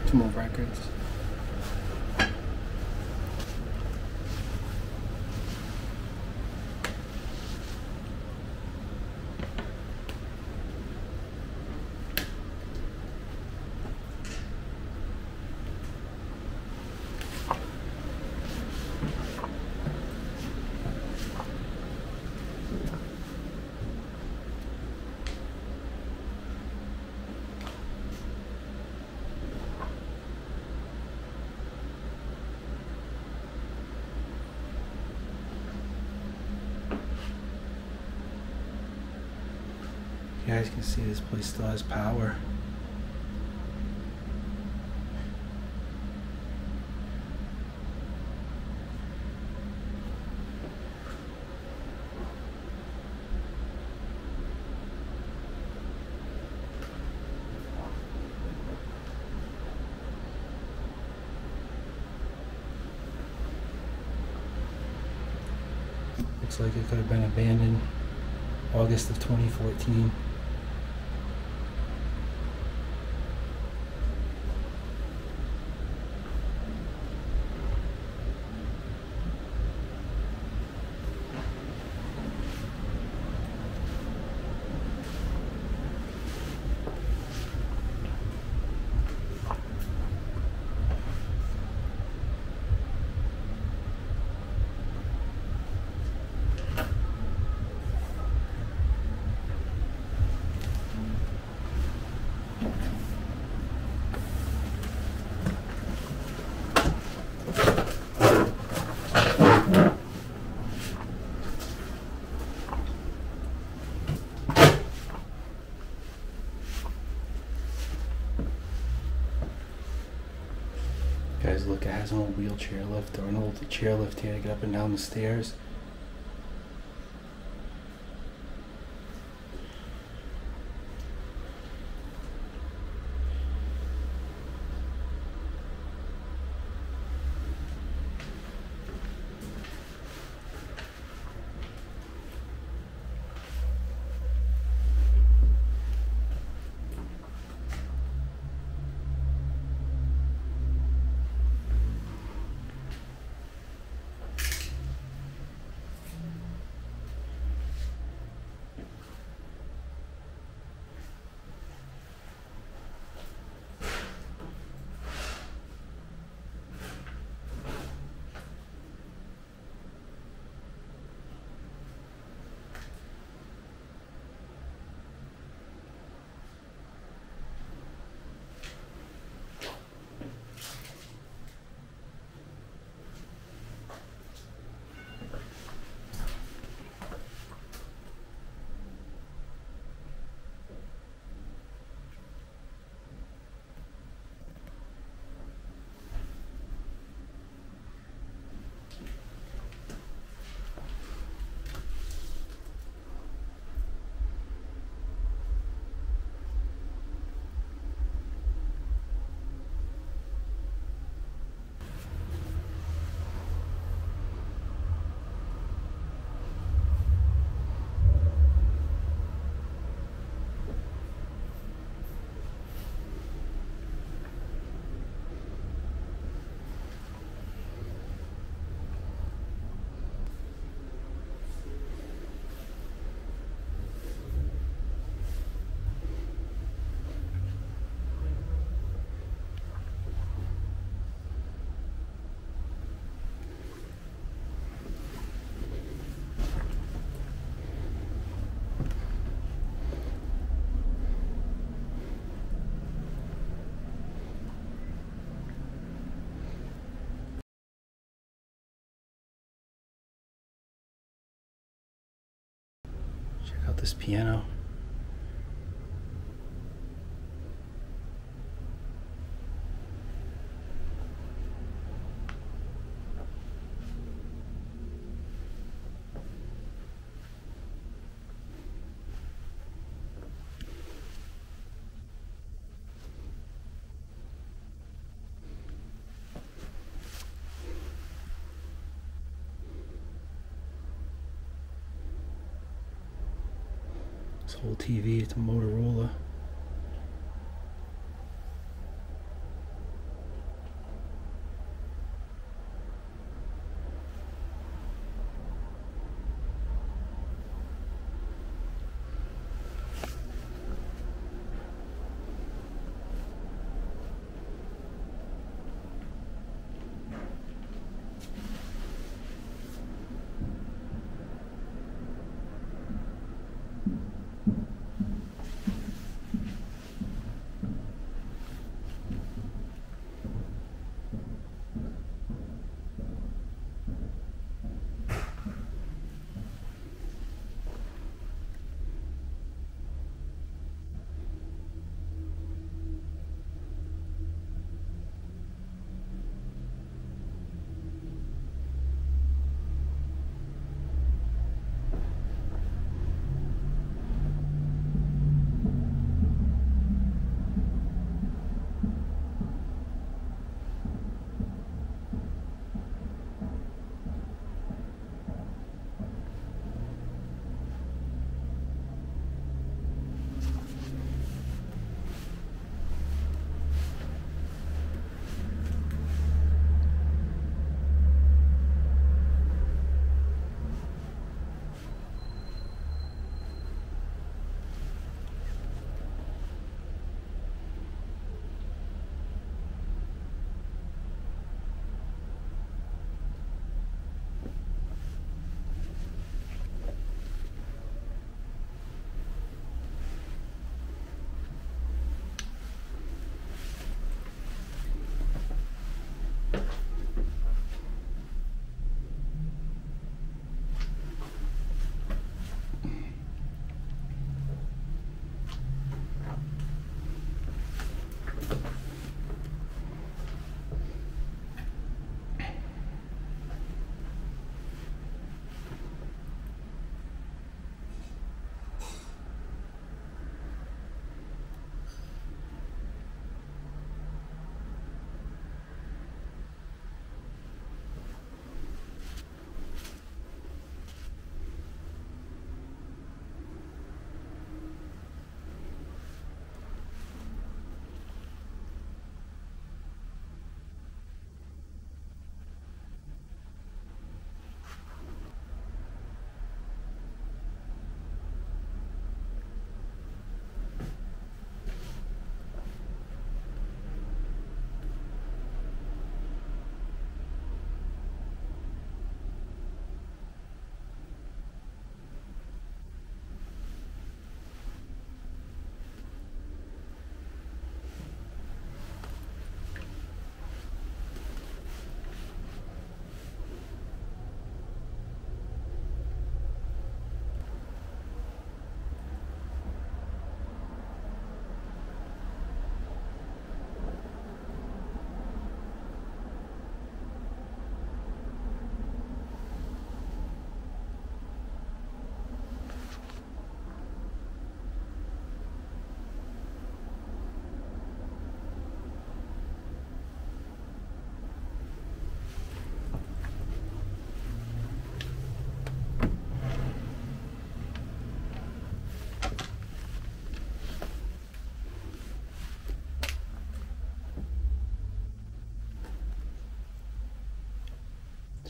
Some more records. You guys can see this place still has power. Looks like it could have been abandoned August of 2014. Guys, look, it has an old wheelchair lift or an old chairlift here to get up and down the stairs. Check out this piano. This whole TV, it's a Motorola.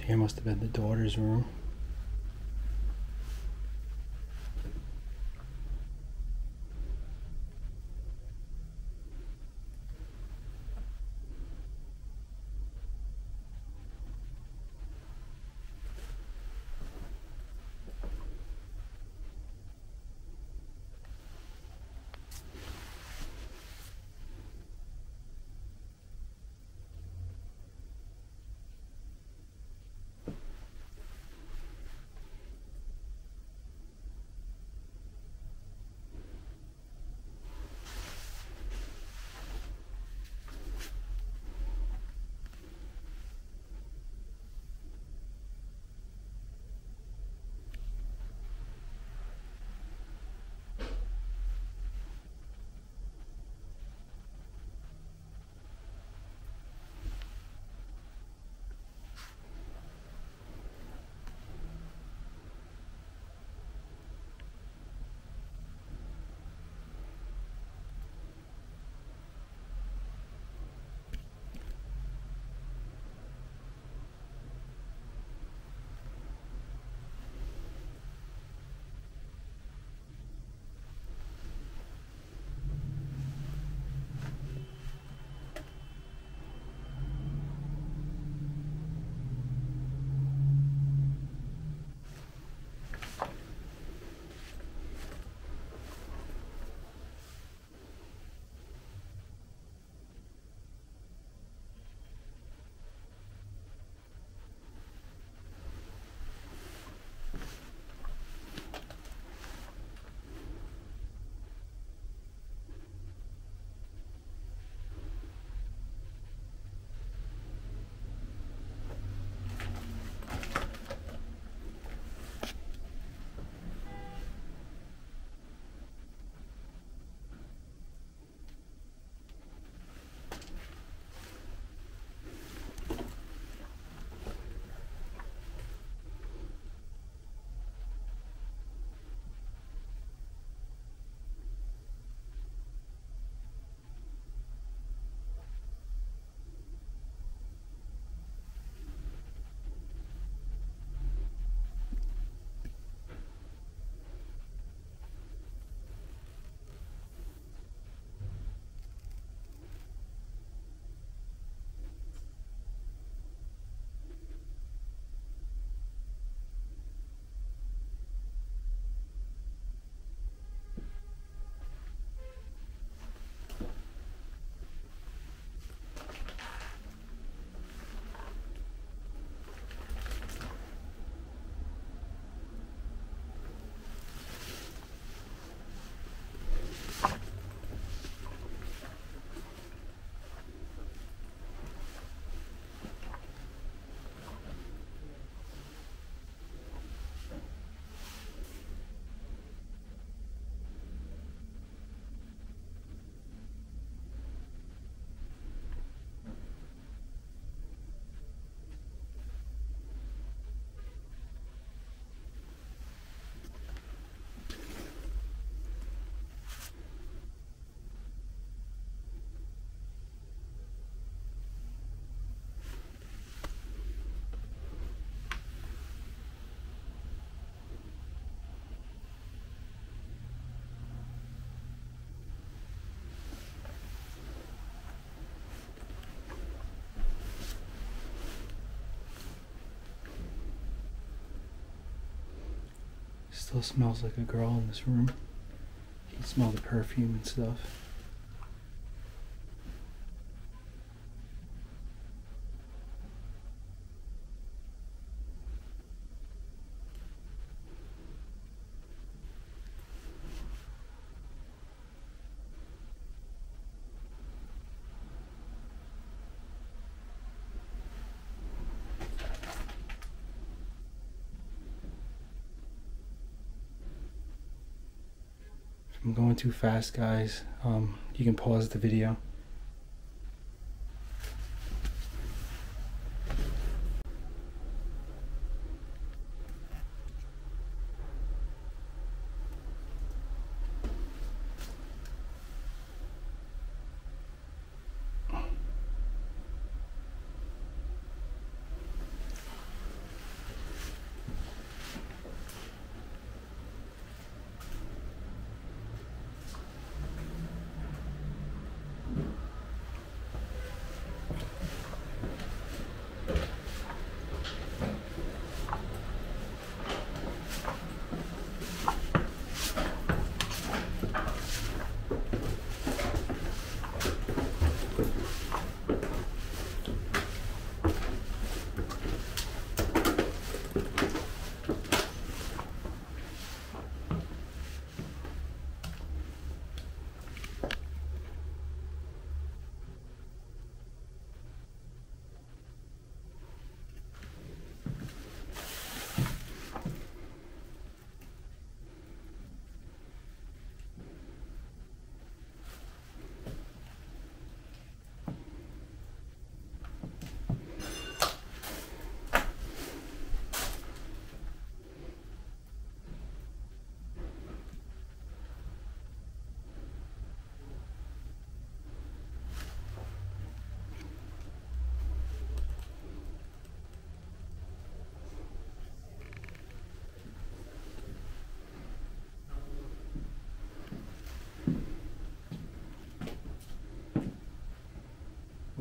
Here must have been the daughter's room. Still smells like a girl in this room. You can smell the perfume and stuff. I'm going too fast, guys. You can pause the video.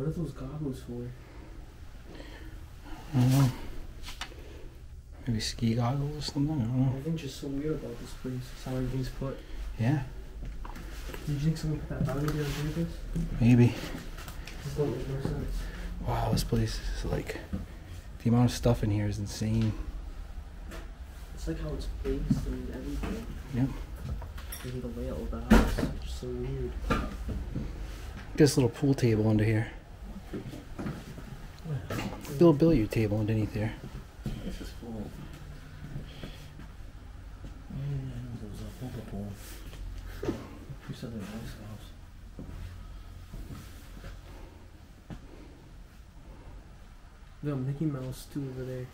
What are those goggles for? I don't know. Maybe ski goggles or something? I don't know. Everything's just so weird about this place. It's how everything's put. Yeah, Did you think someone put that bounty there on campus? maybe. This don't make no sense. Wow, this place is like... The amount of stuff in here is insane. It's like how it's placed and everything. Yep. Even the layout of the house. It's just so weird. This little pool table under here. Little billiard table underneath there. This is full. Oh yeah, there was a poker pool. You said they're nice house. We got Mickey Mouse too over there.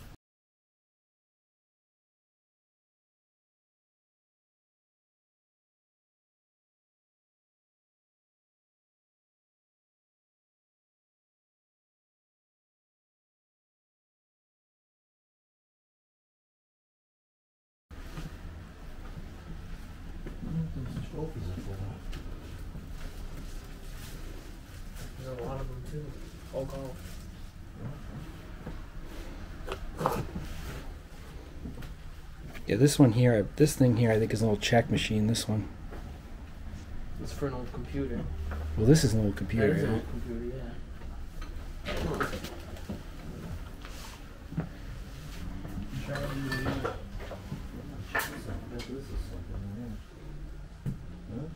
Those trophies are full. There's a lot of them too. All golf. Yeah, this one here, this thing here I think is an old check machine, this one. It's for an old computer. Well, this is an old That computer, is an right? old computer, yeah. This is something, yeah. Huh?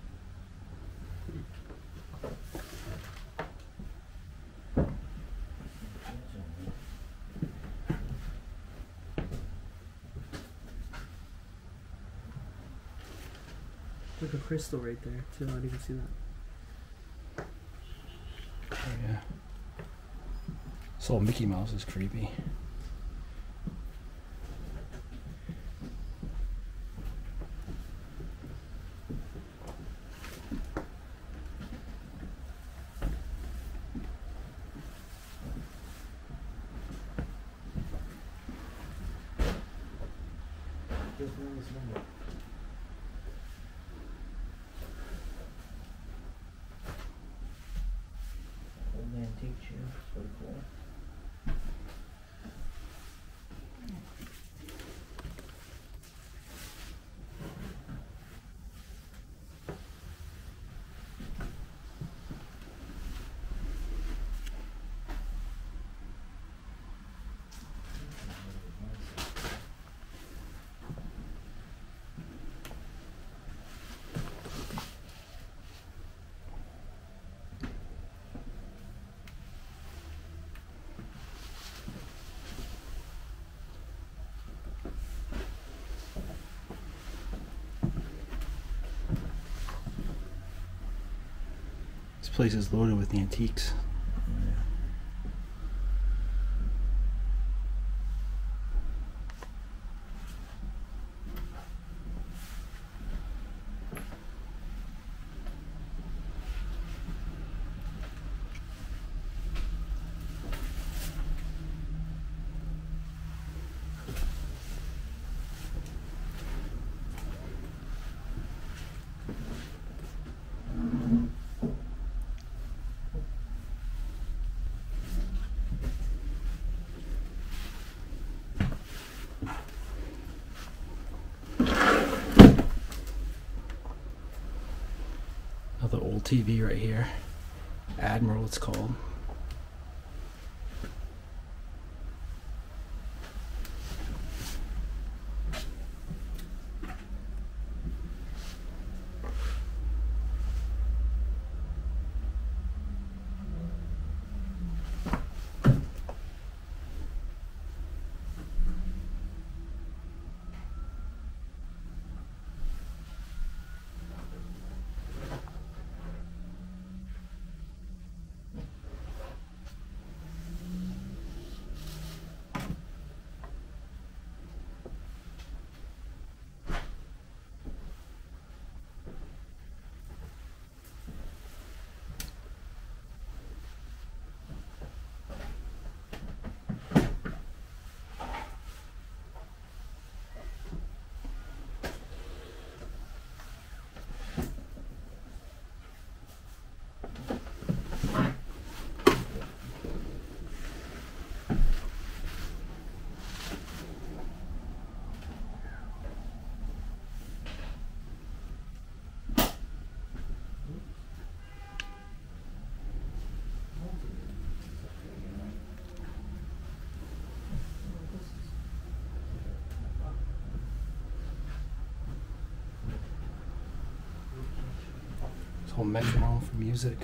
Look a crystal right there too. I didn't even see that. Oh, yeah. So Mickey Mouse is creepy. Just one this number. Old antique chair, it's pretty cool. This place is loaded with antiques. Another old TV right here. Admiral, it's called. whole metronome for music.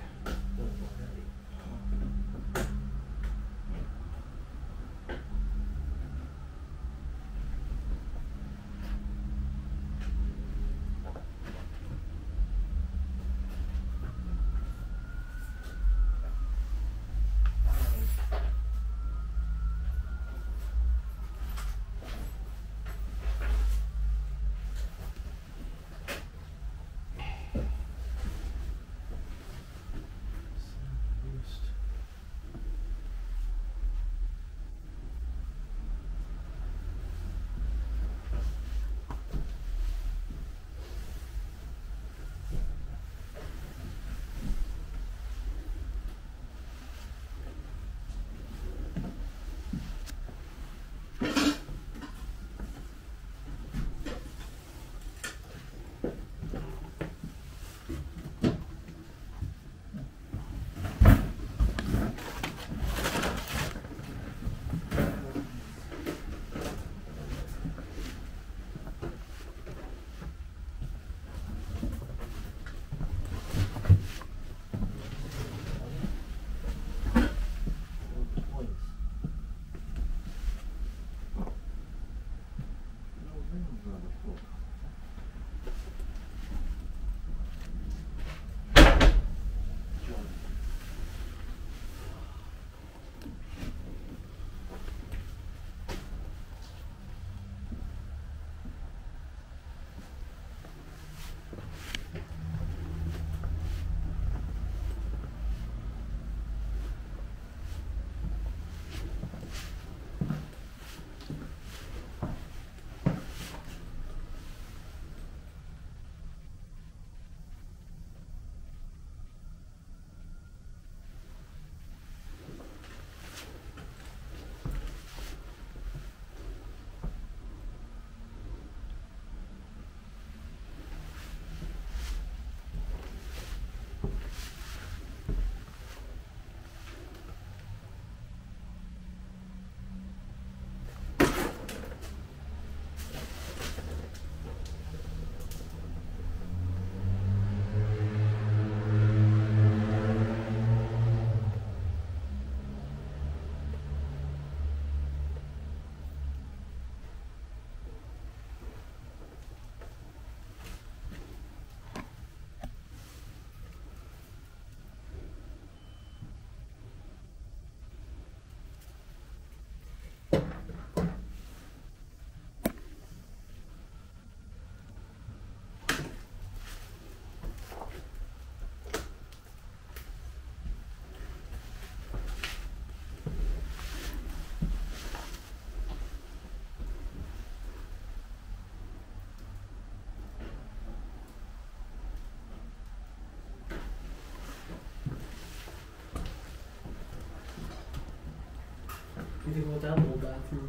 You can go down the whole bathroom.